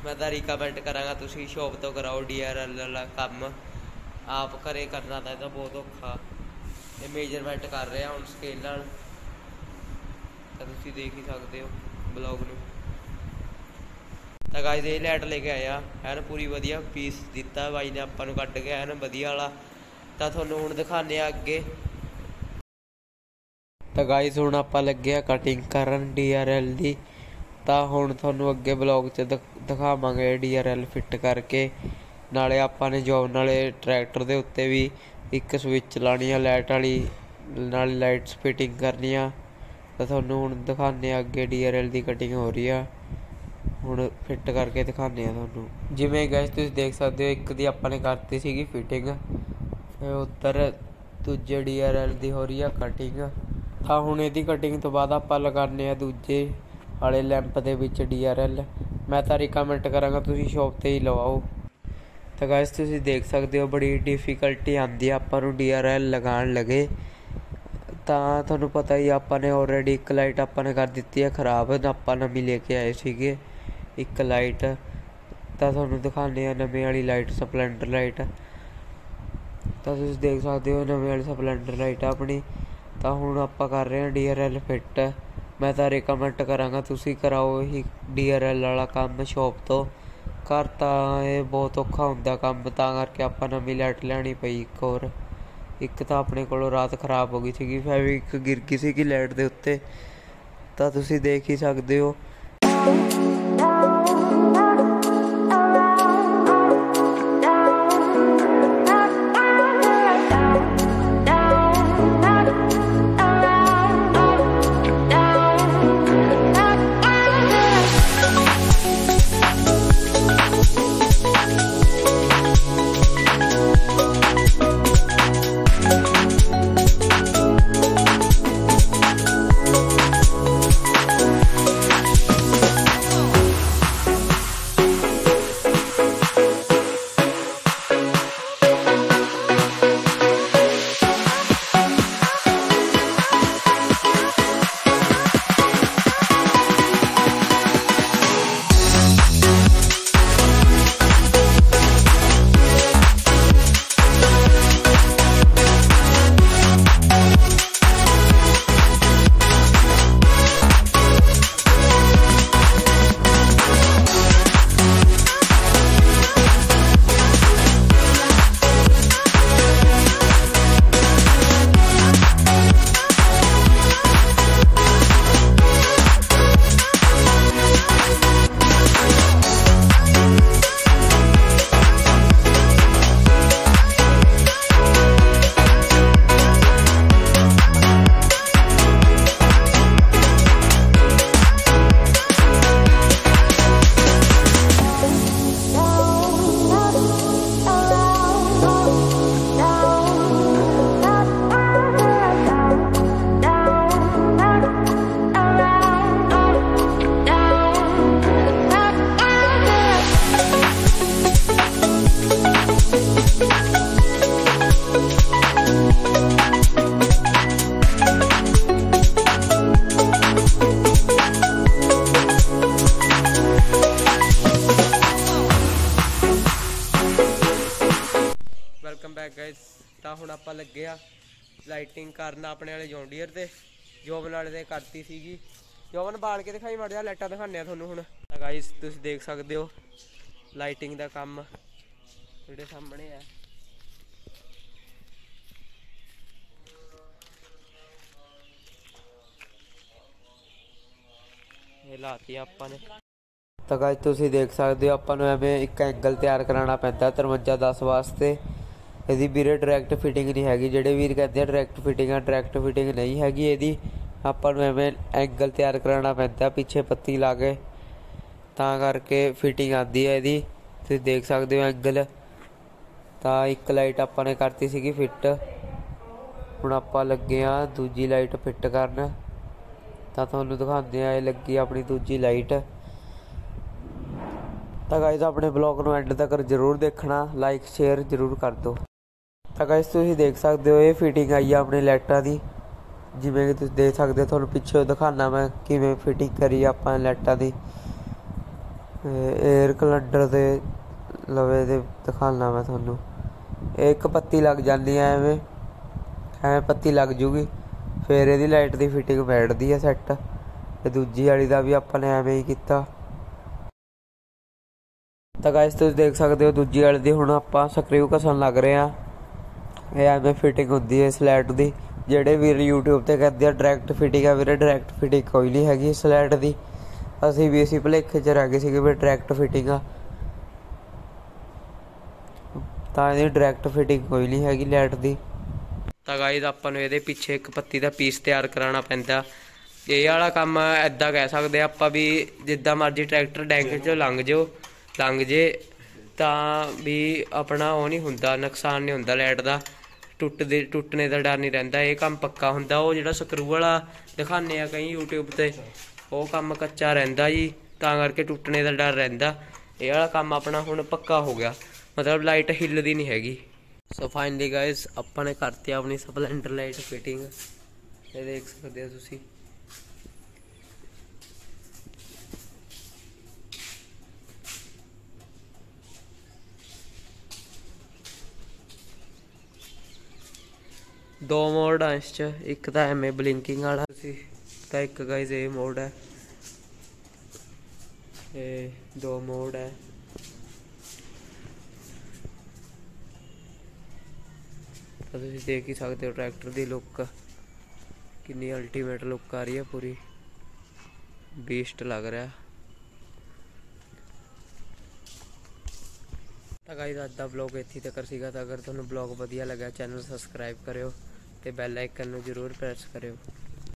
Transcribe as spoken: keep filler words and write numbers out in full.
मैं तो रिकमेंड करांगा तुसीं शॉप तो कराओ डी आर एल वाला काम। आप घरे करना तो ਇਹਦਾ बहुत औखा। ये मेजरमेंट कर रहे हैं हुण स्केल नाल, तो तुसीं देख ही सकते हो ब्लॉग नूं। तो गाइस ये लाइट लेके आया है ना, पूरी वधिया पीस दिता बाई ने आपां नूं कड्ढ के है ना वधिया वाला। तो तुहानूं हुण दिखाने अगे। तो गाइस हुण आपां लगे कटिंग करन डी आर एल दी। तो हुण तुहानूं अगे ब्लॉग च दिखावांगे डी आर एल फिट करके। नाले आपां ने जॉब नाले ट्रैक्टर दे उत्ते भी एक स्विच लानी आ लाइट वाली, नाले लाइट्स फिटिंग करनी आ। तो तुहानूं हुण दिखाने अगे डी आर एल दी कटिंग हो रही आ, हुण फिट करके दिखाने आ तुहानूं। जिवें गाइस तुसीं देख सकदे हो एक दी आपां ने करती सीगी फिटिंग, उत्तर दूजे डी आर एल दी हो रही आ कटिंग। तो हुण इहदी कटिंग तो बाद आपां लगाने आ दूजे वाले लैंप दे विच डी आर एल। मैं तो रिकमेंड करांगा तुसीं शॉप ते ही लवाओ। तो गाइस तुसीं देख सकते हो बड़ी डिफिकल्टी आती है आपां नूं डी आर एल लगान लगे। तो तुहानूं पता ही आपां ने ऑलरेडी एक लाइट आपां ने कर दित्ती है खराब, आपां नवीं लेके आए सीगे एक लाइट। तो तुहानूं दिखाने आ नवीं वाली लाइट स्पलैंडर लाइट। तो तुसीं देख सकते हो नवीं वाली स्पलैंडर लाइट अपनी। तो हुण आपां कर रहे हैं डी आर एल फिट। मैं तो रिकमेंड करांगा तुसीं कराओ ही डी आर एल वाला काम शॉप तो। घर तां ये बहुत औखा हुंदा काम, तां करके आपां नवीं लाइट लैनी पई एक होर। एक तो अपने कोलों रात खराब हो गई सीगी, फैविक गिर गई सीगी लाइट दे उत्ते। तो तुसीं देख ही सकदे हो। Welcome back guys. तो हुण आपां लगे आ लाइटिंग करन अपने वाले जॉन्डियर ते। जोबन वाले ते करती सीगी। जोबन बाल के दिखाई माड़ा जिहा लाइटां दिखाने आ तुहानूं हुण। गाइस तुसीं देख सकदे हो लाइटिंग दा काम तुहाडे सामने है। ये लाती आपां ने। तो गाइस तुसीं देख सकदे हो आपां नूं एवें एक एंगल तैयार कराना पैंदा तिरवंजा दस वास्ते। ਇਹਦੀ ਵੀਰੇ ਡਾਇਰੈਕਟ ਫਿਟਿੰਗ ਨਹੀਂ ਹੈਗੀ। ਜਿਹੜੇ ਵੀਰ ਕਹਿੰਦੇ ਆ ਡਾਇਰੈਕਟ ਫਿਟਿੰਗ ਆ, ਡਾਇਰੈਕਟ ਫਿਟਿੰਗ ਨਹੀਂ ਹੈਗੀ ਇਹਦੀ। ਆਪਾਂ ਨੂੰ ਐਵੇਂ ਐਂਗਲ ਤਿਆਰ ਕਰਾਉਣਾ ਪੈਂਦਾ ਪਿੱਛੇ ਪੱਤੀ ਲਾ ਕੇ, ਤਾਂ ਕਰਕੇ ਫਿਟਿੰਗ ਆਉਂਦੀ ਹੈ ਇਹਦੀ। ਤੁਸੀਂ ਦੇਖ ਸਕਦੇ ਹੋ ਐਂਗਲ। ਤਾਂ ਇੱਕ ਲਾਈਟ ਆਪਾਂ ਨੇ ਕਰਤੀ ਸੀਗੀ ਫਿੱਟ। ਹੁਣ ਆਪਾਂ ਲੱਗੇ ਹਾਂ ਦੂਜੀ ਲਾਈਟ ਫਿੱਟ ਕਰਨ। ਤਾਂ ਤੁਹਾਨੂੰ ਦਿਖਾਉਂਦੇ ਆ ਇਹ ਲੱਗੀ ਆਪਣੀ ਦੂਜੀ ਲਾਈਟ। ਤਾਂ ਗਾਇਸ ਆਪਣੇ ਬਲੌਗ ਨੂੰ ਐਂਡ ਤੱਕ ਜ਼ਰੂਰ ਦੇਖਣਾ, ਲਾਈਕ ਸ਼ੇਅਰ ਜ਼ਰੂਰ ਕਰ ਦਿਓ। ਤਾਂ ਗਾਇਸ ਤੁਸੀਂ ਦੇਖ ਸਕਦੇ ਹੋ ਇਹ ਫਿਟਿੰਗ ਆਈ ਆ ਆਪਣੇ ਲਾਈਟਾਂ ਦੀ। ਜਿਵੇਂ ਕਿ ਤੁਸੀਂ ਦੇਖ ਸਕਦੇ ਹੋ, ਤੁਹਾਨੂੰ ਪਿੱਛੇ ਦਿਖਾਉਣਾ ਮੈਂ ਕਿਵੇਂ ਫਿਟਿੰਗ ਕਰੀ ਆਪਾਂ ਲਾਈਟਾਂ ਦੀ। एयर कलंडर दे लवे दे दिखाना मैं थोनू। एक पत्ती लग जाती है एवें एवें पत्ती लग जूगी, फिर ਇਹਦੀ लाइट की फिटिंग बैठती है सैट। ते दूजी वाली का भी अपने एवें ही किया। तो गाइस तुम देख सकते हो दूजी वाली दी हुण आपां स्क्रू घसन लग रहे हैं। ये एवें फिटिंग होंदी है इस लाइट की। ਜਿਹੜੇ ਵੀਰ यूट्यूब ਤੇ कहते हैं डायरैक्ट फिटिंग है, ਵੀਰੇ डायरैक्ट फिटिंग कोई नहीं हैगी इस लाइट की। ਅਸੀਂ ਵੀ ਇਸੇ ਭੁਲੇਖੇ 'ਚ ਰਹਿ ਗਏ ਸੀਗੇ ਵੀ डायरैक्ट फिटिंग आ, ਤਾਂ ਇਹਦੀ डायरैक्ट फिटिंग कोई नहीं हैगी लाइट की। ਤਾਂ ਗਾਈਜ਼ ਆਪਾਂ ਨੂੰ ਇਹਦੇ ਪਿੱਛੇ ਇੱਕ ਪੱਤੀ ਦਾ ਪੀਸ ਤਿਆਰ ਕਰਾਉਣਾ ਪੈਂਦਾ। ਇਹ ਵਾਲਾ ਕੰਮ ਇੱਦਾਂ ਕਹਿ ਸਕਦੇ ਆਪਾਂ ਵੀ ਜਿੱਦਾਂ ਮਰਜ਼ੀ ਟਰੈਕਟਰ ਡੈਂਕ 'ਚੋਂ ਲੰਘ ਜਾਓ ਲੰਘ ਜੇ ਤਾਂ ਵੀ ਆਪਣਾ ਉਹ ਨਹੀਂ ਹੁੰਦਾ, ਨੁਕਸਾਨ ਨਹੀਂ ਹੁੰਦਾ ਲਾਈਟ ਦਾ। ਟੁੱਟਦੇ ਟੁੱਟਣੇ ਦਾ ਡਰ ਨਹੀਂ ਰਹਿੰਦਾ। ਇਹ ਕੰਮ ਪੱਕਾ ਹੁੰਦਾ। ਉਹ ਜਿਹੜਾ ਸਕਰੂ ਵਾਲਾ ਦਿਖਾਉਂਦੇ ਆ ਕਈ यूट्यूब 'ਤੇ ਉਹ ਕੰਮ ਕੱਚਾ ਰਹਿੰਦਾ ਜੀ, ਤਾਂ ਕਰਕੇ ਟੁੱਟਣੇ ਦਾ ਡਰ ਰਹਿੰਦਾ। ਇਹ ਵਾਲਾ ਕੰਮ ਆਪਣਾ ਹੁਣ ਪੱਕਾ ਹੋ ਗਿਆ, ਮਤਲਬ ਲਾਈਟ ਹਿੱਲਦੀ ਨਹੀਂ ਹੈਗੀ। ਸੋ ਫਾਈਨਲੀ ਗਾਇਸ ਆਪਾਂ ਨੇ ਕਰਤੀ ਆਪਣੀ ਸਪਲੈਂਡਰ ਲਾਈਟ ਫਿਟਿੰਗ। ਇਹ ਦੇਖ ਸਕਦੇ ਹੋ ਤੁਸੀਂ। दो मोड है इस च, एक तो एम ए ब्लिंकिंग वाला तो एक गाइस ये मोड है। ये दो मोड है। तो तुम देख ही सकते हो ट्रैक्टर की लुक कितनी अल्टीमेट लुक आ रही है, पूरी बीस्ट लग रहा। तो गाइस अज का ब्लॉग इत्थे तक सीगा। तो अगर तुहानू ब्लॉग वधिया लगा चैनल सबसक्राइब करियो ते बैल आइकन नू जरूर प्रेस करियो।